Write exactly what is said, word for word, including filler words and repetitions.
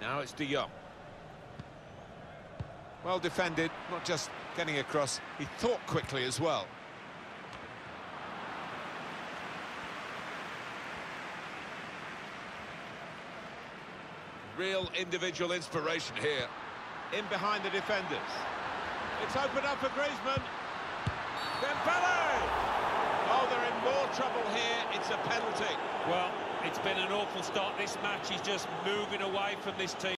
Now it's De Jong. Well defended, not just getting across, he thought quickly as well. Real individual inspiration here. In behind the defenders. It's opened up for Griezmann. Dembele! Oh, they're in more trouble here. It's a penalty. Well, it's been an awful start this match. He's just moving away from this team.